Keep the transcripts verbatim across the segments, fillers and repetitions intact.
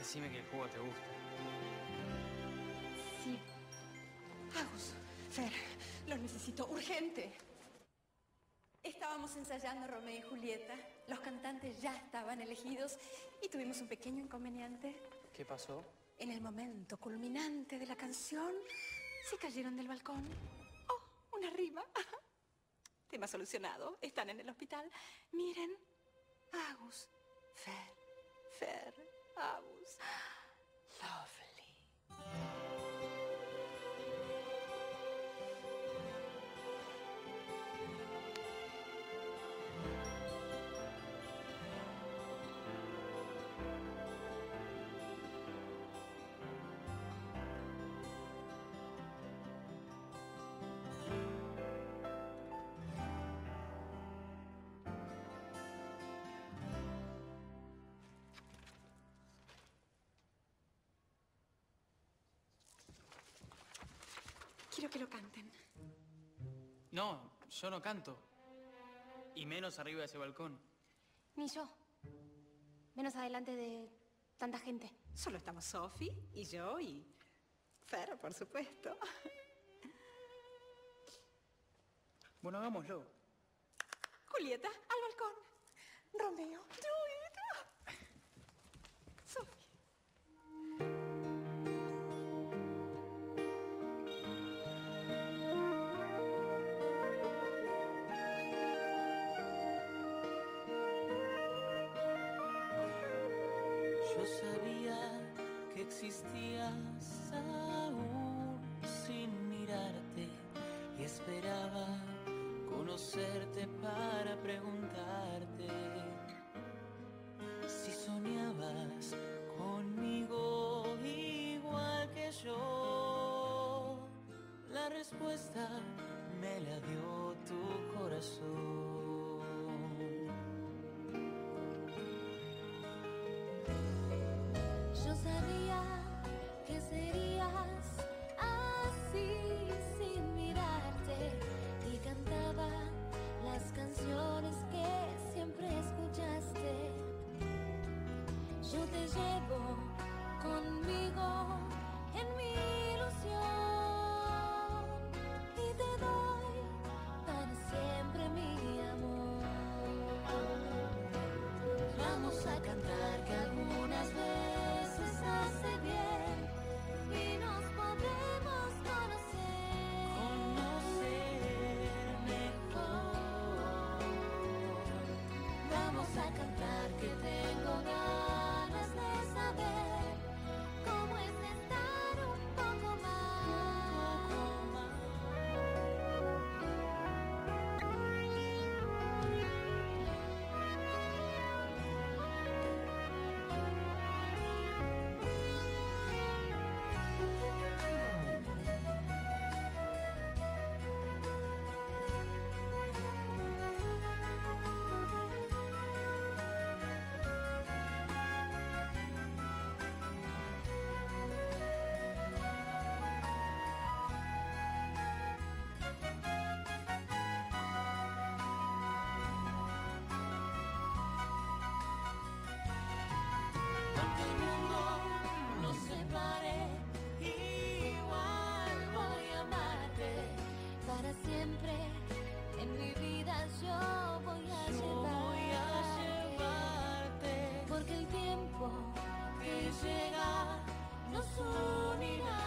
Decime que el juego te gusta. Sí. Agus, Fer, lo necesito urgente. Estábamos ensayando Romeo y Julieta. Los cantantes ya estaban elegidos y tuvimos un pequeño inconveniente. ¿Qué pasó? En el momento culminante de la canción, se cayeron del balcón. Oh, una rima. Tema solucionado. Están en el hospital. Miren. Agus, Fer, Fer, Agus. Lovely. Quiero que lo canten. No, yo no canto. Y menos arriba de ese balcón. Ni yo. Menos adelante de tanta gente. Solo estamos Sophie y yo y Fer, por supuesto. Bueno, hagámoslo. Julieta, al balcón. Romeo, Julieta. Sophie. Existías aún sin mirarte y esperaba conocerte para preguntarte si soñabas conmigo igual que yo. La respuesta me la dio tu corazón. Yo sabía que serías así sin mirarte y cantaba las canciones que siempre escuchaste. Yo te llevo conmigo en mi ilusión y te doy para siempre mi amor. Vamos a cantar que algunas veces hace bien y nos podemos conocer, Conocer mejor. vamos a cantar que tengo ganas de saber cómo es estar un poco más. Poco más. Aunque el mundo nos separe, igual voy a amarte para siempre. En mi vida yo voy a Yo voy a llevarte, llevarte, porque el tiempo que llega nos unirá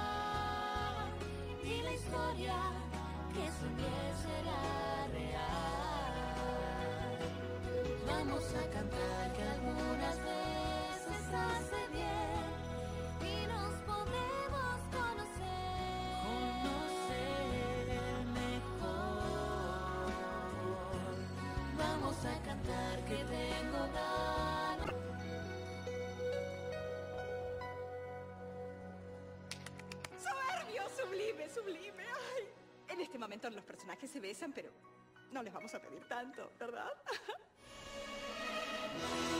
y la historia que soñé será real. Vamos a cantar que algunas veces hace bien y nos podemos conocer, conocer mejor. vamos a cantar que tengo ganas. Soberbio, sublime, sublime. Ay. En este momento los personajes se besan, pero no les vamos a pedir tanto, ¿verdad?